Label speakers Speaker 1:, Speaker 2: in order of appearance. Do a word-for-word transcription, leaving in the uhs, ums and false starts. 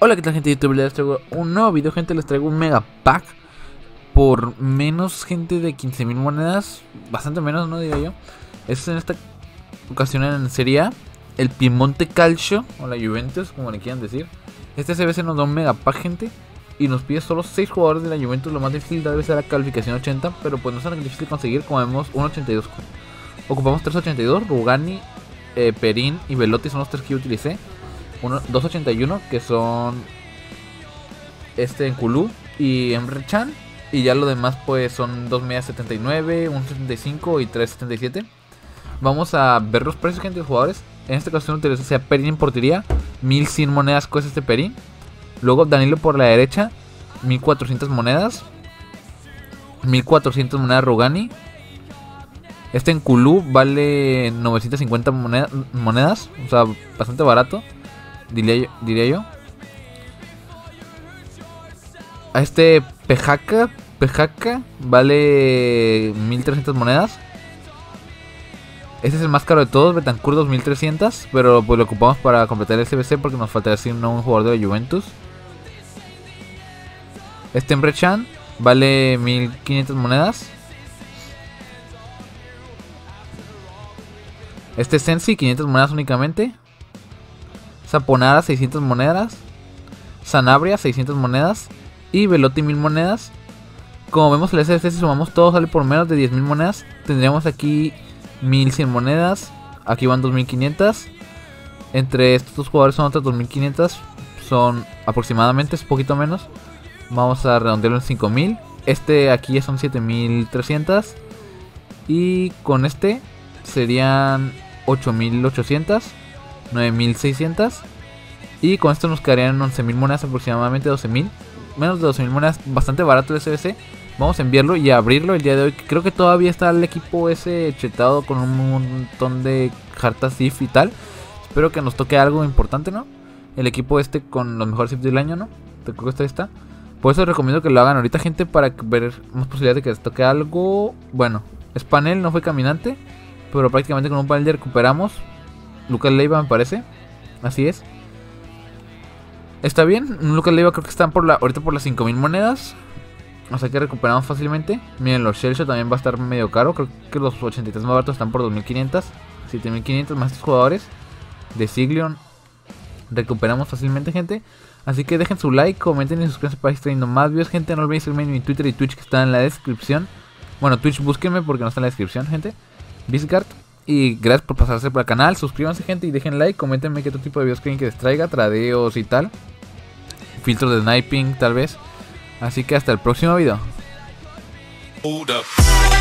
Speaker 1: Hola, ¿qué tal, gente de YouTube? Les traigo un nuevo video, gente. Les traigo un mega pack por menos, gente, de quince mil monedas. Bastante menos, ¿no? Digo yo. Es en esta ocasión en Serie A, el Piemonte Calcio, o la Juventus, como le quieran decir. Este C B C nos da un mega pack, gente, y nos pide solo seis jugadores de la Juventus. Lo más difícil debe ser la calificación ochenta, pero pues no es tan difícil conseguir. Como vemos, uno ochenta y dos. Ocupamos tres ochenta y dos, Rugani, eh, Perín y Velotti son los tres que yo utilicé. dos ochenta y uno, que son este Nkulú y Emre Can. Y ya lo demás pues son dos medias setenta y nueve, uno setenta y cinco y tres setenta y siete. Vamos a ver los precios, gente, de jugadores. En esta ocasión utilizo a Perín en portería. mil cien monedas cuesta este Perín. Luego Danilo por la derecha, mil cuatrocientas monedas. mil cuatrocientas monedas Rugani. Este Nkulú vale novecientas cincuenta moneda, monedas. O sea, bastante barato, diría yo, diría yo. A este Pejaca, Pejaca vale mil trescientas monedas. Este es el más caro de todos, Bentancur dos mil trescientas. Pero pues lo ocupamos para completar el C B C porque nos faltaría así un jugador de la Juventus. Este Emre Can vale mil quinientas monedas. Este Sensi, quinientas monedas únicamente. Saponara, seiscientas monedas. Sanabria, seiscientas monedas. Y Velotti, mil monedas. Como vemos, el S B C, si sumamos todo, sale por menos de diez mil monedas. Tendríamos aquí mil cien monedas. Aquí van dos mil quinientas. Entre estos dos jugadores son otras dos mil quinientas. Son aproximadamente, es un poquito menos. Vamos a redondearlo en cinco mil. Este aquí ya son siete mil trescientas. Y con este serían ocho mil ochocientas, nueve mil seiscientas. Y con esto nos quedarían once mil monedas, aproximadamente doce mil. Menos de doce mil monedas, bastante barato el S B C. Vamos a enviarlo y a abrirlo el día de hoy. Creo que todavía está el equipo ese chetado con un montón de cartas I F y tal. Espero que nos toque algo importante, ¿no? El equipo este con los mejores I F del año, ¿no? Creo que este está. Por eso recomiendo que lo hagan ahorita, gente, para ver más posibilidades de que les toque algo. Bueno, es panel, no fue caminante, pero prácticamente con un panel ya recuperamos. Lucas Leiva, me parece. Así es. Está bien. Lucas Leiva creo que están por la, ahorita por las cinco mil monedas. O sea que recuperamos fácilmente. Miren, los Shellshock también va a estar medio caro. Creo que los ochenta y tres más baratos están por dos mil quinientos. siete mil quinientos más estos jugadores de Siglion. Recuperamos fácilmente, gente. Así que dejen su like, comenten y suscríbanse para ir trayendo más videos, gente. No olviden seguirme en mi Twitter y Twitch, que están en la descripción. Bueno, Twitch búsquenme porque no está en la descripción, gente. Visgard. Y gracias por pasarse por el canal. Suscríbanse, gente, y dejen like. Coméntenme qué otro tipo de videos quieren que les traiga. Tradeos y tal. Filtros de sniping, tal vez. Así que hasta el próximo video. Hold up.